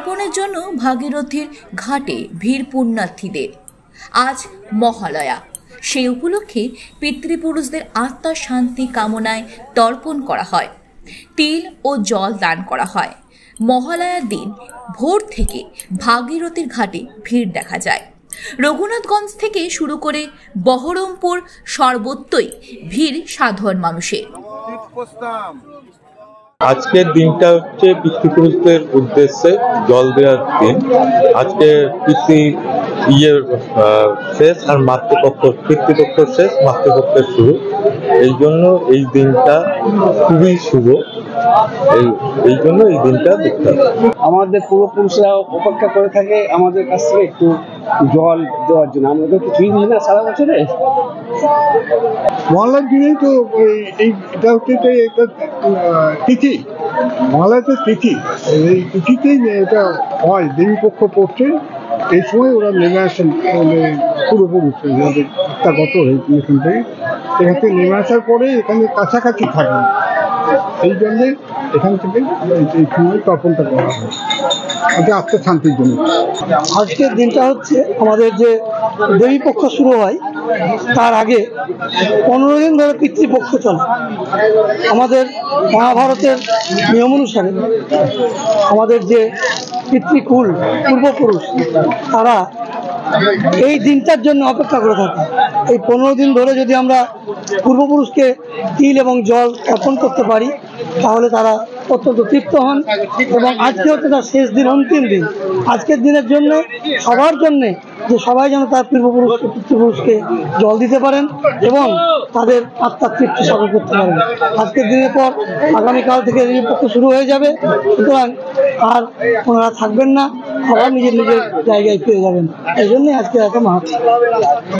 তর্পণের জন্য ভাগীরথীর ঘাটে ভিড় পুণ্যার্থীদের। আজ মহালয়া, সেই উপলক্ষে পিতৃপুরুষদের আত্মার শান্তি কামনায় তর্পণ করা হয়, তিল ও জল দান করা হয়। মহালয়ার দিন ভোর থেকে ভাগীরথীর ঘাটে ভিড় দেখা যায়। রঘুনাথগঞ্জ থেকে শুরু করে বহরমপুর সর্বত্রই ভিড় সাধারণ মানুষের। আজকের দিনটা হচ্ছে পিতৃপুরুষদের উদ্দেশ্যে জল দেওয়ার দিন। আজকে শেষ আর মাতৃপক্ষ, পিতৃপক্ষ শেষ, মাতৃপক্ষের শুরু। এই জন্য এই দিনটা খুবই শুভ। এই জন্য এই দিনটা বিখ্যাত। আমাদের পূর্বপুরুষরা অপেক্ষা করে থাকে আমাদের কাছ থেকে একটু জল দেওয়ার জন্য। আমাদের কিছুই দিই না সারা বছরে। মহালয়ার দিনে তো এটা হচ্ছে একটা তিথি, মহালয়াতে তিথি, এই তিথিতেই এটা হয়। দেবী পক্ষ পড়ছে, এই সময় ওরা নেমে আসেন পূর্বপুরুষ আত্মাগত হয়েছে এখান থেকে। এখান থেকে নেমে আসার পরে এখানে কাছাকাছি থাকেন, এই জন্যে এখান থেকে এই সময় তর্পণটা করা হয় আত্মার শান্তির জন্য। আজকের দিনটা হচ্ছে আমাদের যে দেবী পক্ষ শুরু হয় তার আগে 15 দিন ধরে পিতৃপক্ষ চলে। আমাদের মহাভারতের নিয়ম অনুসারে আমাদের যে পিতৃকুল পূর্বপুরুষ তারা এই দিনটার জন্য অপেক্ষা করে থাকে। এই 15 দিন ধরে যদি আমরা পূর্বপুরুষকে তিল এবং জল অর্পণ করতে পারি তাহলে তারা অত্যন্ত তৃপ্ত হন। এবং আজকে হচ্ছে তার শেষ দিন, অন্তিম দিন। আজকের দিনের জন্য সবার জন্যে যে সবাই যেন তার পিতৃপুরুষকে জল দিতে পারেন এবং তাদের আত্মার তৃপ্তি সাধন করতে পারেন। আজকের দিনের পর আগামীকাল থেকে দেবী পক্ষ শুরু হয়ে যাবে, সুতরাং আর ওনারা থাকবেন না, আবার নিজের নিজের জায়গায় ফিরে যাবেন। এই জন্যই আজকে এত মাহাত্ম্য।